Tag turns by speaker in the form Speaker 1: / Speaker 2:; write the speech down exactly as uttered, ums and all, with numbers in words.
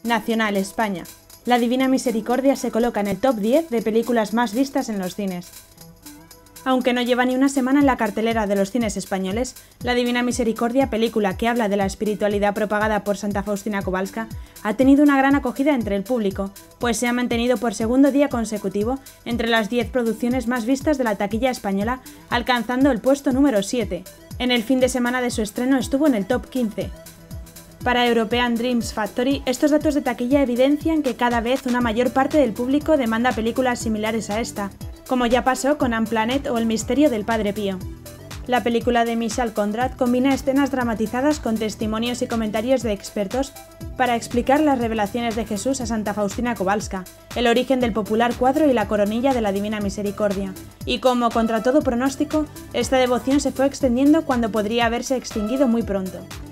Speaker 1: Nacional, España. La Divina Misericordia se coloca en el top diez de películas más vistas en los cines. Aunque no lleva ni una semana en la cartelera de los cines españoles, La Divina Misericordia, película que habla de la espiritualidad propagada por Santa Faustina Kowalska, ha tenido una gran acogida entre el público, pues se ha mantenido por segundo día consecutivo entre las diez producciones más vistas de la taquilla española, alcanzando el puesto número siete. En el fin de semana de su estreno estuvo en el top quince. Para European Dreams Factory, estos datos de taquilla evidencian que cada vez una mayor parte del público demanda películas similares a esta, como ya pasó con Unplanet o El misterio del Padre Pío. La película de Michal Conrad combina escenas dramatizadas con testimonios y comentarios de expertos para explicar las revelaciones de Jesús a Santa Faustina Kowalska, el origen del popular cuadro y la coronilla de la Divina Misericordia. Y como contra todo pronóstico, esta devoción se fue extendiendo cuando podría haberse extinguido muy pronto.